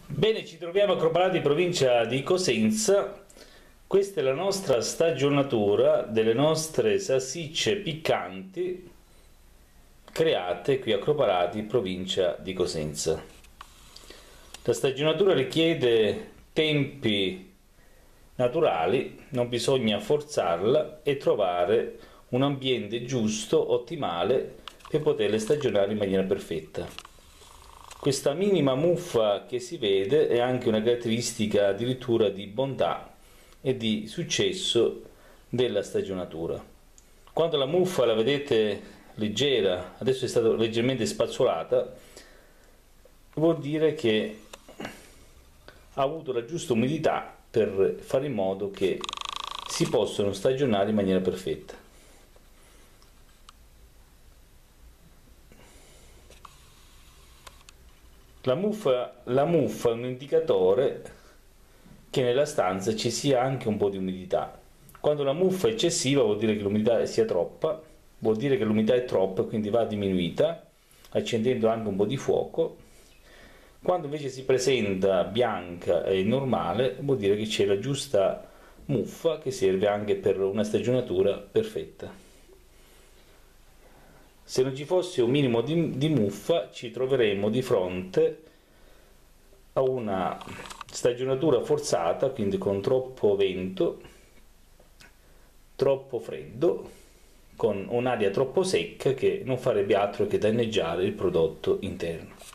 Bene, ci troviamo a Croparati, provincia di Cosenza. Questa è la nostra stagionatura delle nostre salsicce piccanti create qui a Croparati, provincia di Cosenza. La stagionatura richiede tempi naturali, non bisogna forzarla e trovare un ambiente giusto, ottimale, per poterle stagionare in maniera perfetta. Questa minima muffa che si vede è anche una caratteristica addirittura di bontà e di successo della stagionatura. Quando la muffa la vedete leggera, adesso è stata leggermente spazzolata, vuol dire che ha avuto la giusta umidità per fare in modo che si possano stagionare in maniera perfetta. La muffa è un indicatore che nella stanza ci sia anche un po' di umidità. Quando la muffa è eccessiva vuol dire che l'umidità sia troppa, vuol dire che l'umidità è troppa e quindi va diminuita, accendendo anche un po' di fuoco. Quando invece si presenta bianca e normale vuol dire che c'è la giusta muffa che serve anche per una stagionatura perfetta. Se non ci fosse un minimo di muffa ci troveremmo di fronte a una stagionatura forzata, quindi con troppo vento, troppo freddo, con un'aria troppo secca che non farebbe altro che danneggiare il prodotto interno.